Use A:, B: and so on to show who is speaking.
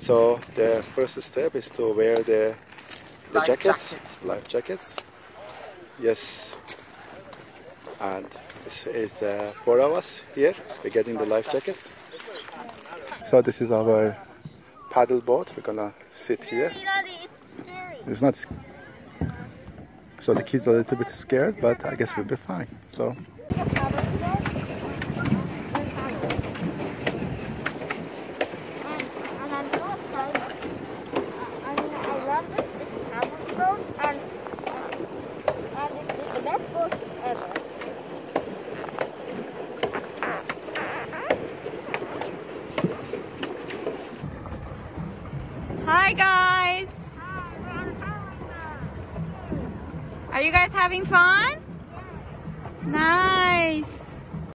A: So the first step is to wear the jackets, life jackets. Yes. And this is 4 of us here. We're getting the life jackets. So this is our paddle boat. We're gonna sit here. It's not. So the kids are a little bit scared, but I guess we'll be fine. So.
B: Hi guys! Are you guys having fun? Nice!